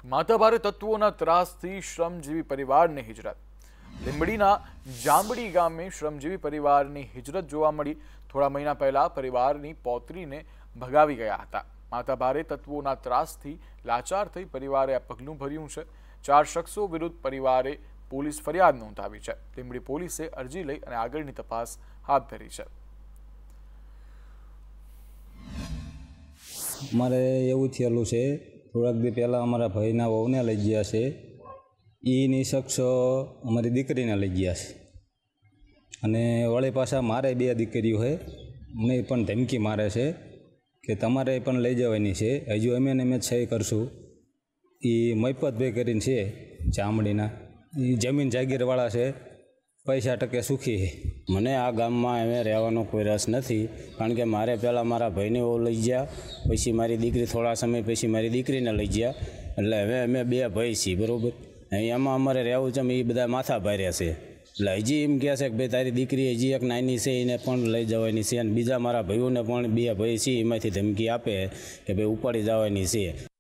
માથાભારે તત્વોના ત્રાસથી શ્રમજીવી પરિવારની હિજરત। લીંબડીના જાંબડી ગામે શ્રમજીવી પરિવારની હિજરત જોવા મળી। થોડા મહિના પહેલા પરિવારની પૌત્રીને ભગાવી ગયા હતા। માથાભારે તત્વોના ત્રાસથી લાચાર થઈ પરિવારે આ પગલું ભર્યું છે। 4 શખ્સો વિરુદ્ધ પરિવારે પોલીસ ફરિયાદ નોંધાવી છે। લીંબડી પોલીસે અરજી લઈ અને આગળની તપાસ હાથ ધરી છે। મારે એવું થયેલું છે, થોડાક દી પહેલાં અમારા ભાઈના વહુને લઈ ગયા છે। એની શખ્સ અમારી દીકરીને લઈ ગયા છે અને વળી પાછા મારે 2 દીકરીઓ છે, મને પણ ધમકી મારે છે કે તમારે પણ લઈ જવાની છે। હજુ અમે જ સહી કરશું। એ મૈપતભાઈ કરીને છે ચામડીના, એ જમીન જાગીરવાળા છે, પૈસા ટકે સુખી છે। મને આ ગામમાં હવે રહેવાનો કોઈ રસ નથી, કારણ કે મારે પહેલાં મારા ભાઈને વહુ લઈ ગયા, પછી મારી દીકરી થોડા સમય પછી મારી દીકરીને લઈ ગયા, એટલે હવે અમે 2 ભાઈ છીએ, બરાબર। એમાં અમારે રહેવું છે, એ બધા માથા ભાર્યા છે। એટલે હજી એમ કહે છે કે ભાઈ તારી દીકરી હજી એક નાની છે, એને પણ લઈ જવાની છે, અને બીજા મારા ભાઈઓને પણ 2 ભાઈ છે, એમાંથી ધમકી આપે કે ભાઈ ઉપાડી જવાની છે।